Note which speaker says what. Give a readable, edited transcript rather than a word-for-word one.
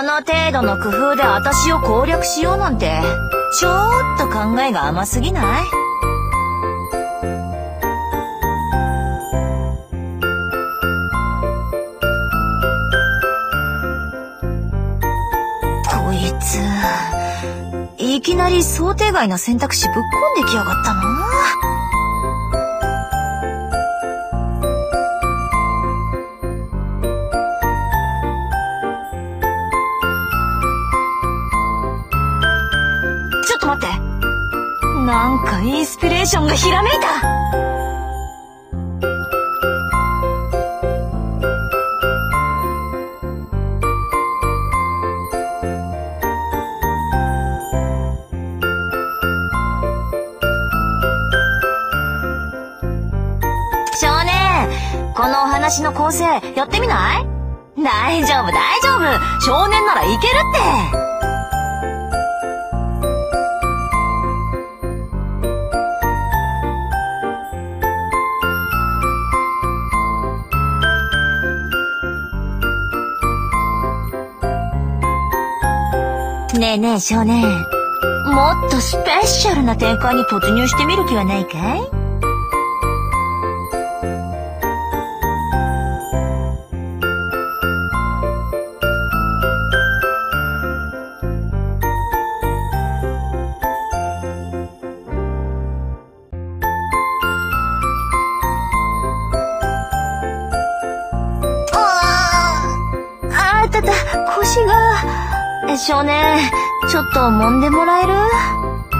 Speaker 1: この程度の工夫で私を攻略しようなんて、ちょっと考えが甘すぎない？こいつ、いきなり想定外の選択肢ぶっ込んできやがったな。ちょっと待って。なんかインスピレーションがひらめいた。少年、このお話の構成やってみない？大丈夫大丈夫、少年ならいけるって。ねえねえ少年、もっとスペシャルな展開に突入してみる気はないかい？あたた、腰が。少年、ちょっと揉んでもらえる？